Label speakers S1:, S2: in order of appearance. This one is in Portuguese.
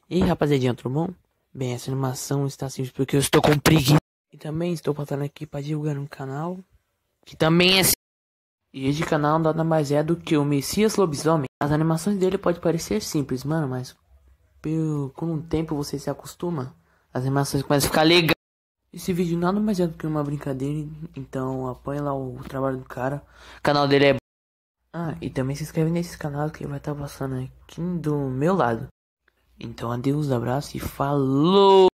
S1: E aí, rapaziadinha, tudo bom? Bem, essa animação está simples porque eu estou com preguiça. E também estou passando aqui para divulgar um canal que também é simples. E esse canal nada mais é do que o Messias Lobisomem. As animações dele podem parecer simples, mano, mas com o tempo você se acostuma. As animações começam a ficar legais. Esse vídeo nada mais é do que uma brincadeira, então apoia lá o trabalho do cara. O canal dele é... Ah, e também se inscreve nesse canal que vai estar passando aqui do meu lado. Então adeus, abraço e falou!